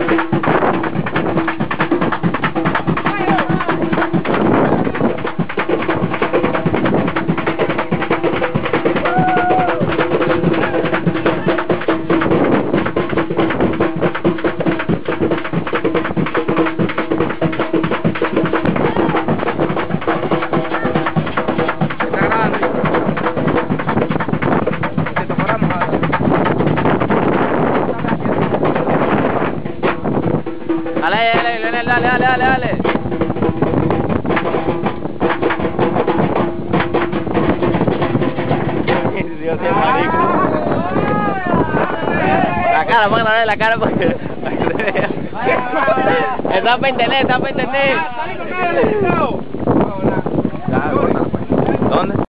Dale, Leonel, dale. Dios, qué marico. La cara, póngale la cara para que se vea. Está para entender. ¿Dónde?